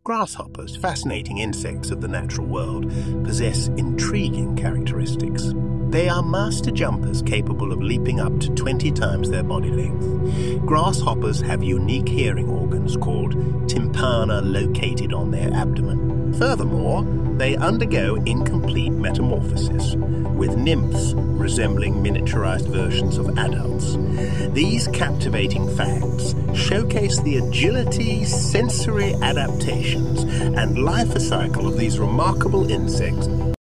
Grasshoppers, fascinating insects of the natural world, possess intriguing characteristics. They are master jumpers capable of leaping up to 20 times their body length. Grasshoppers have unique hearing organs called tympana located on their abdomen. Furthermore, they undergo incomplete metamorphosis, with nymphs resembling miniaturized versions of adults. These captivating facts showcase the agility, sensory adaptations, and life cycle of these remarkable insects